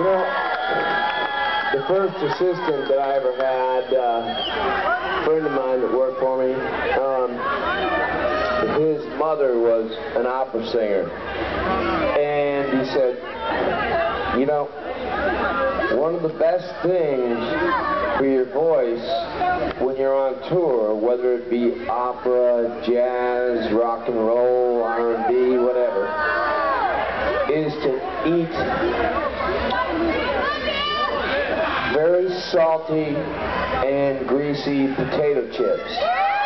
You know, the first assistant that I ever had, a friend of mine that worked for me, his mother was an opera singer. And he said, you know, one of the best things for your voice when you're on tour, whether it be opera, jazz, rock and roll, R&B, whatever, is to eat very salty and greasy potato chips.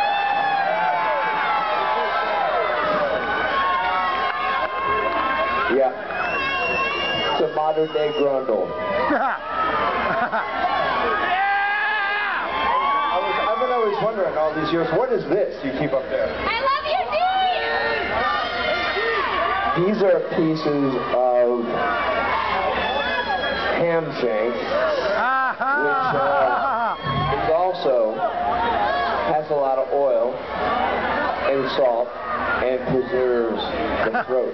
Yeah. It's a modern day grundle. I've been always wondering all these years, what is this you keep up there? I love you, These are pieces of ham shank, which is also has a lot of oil and salt and preserves the throat.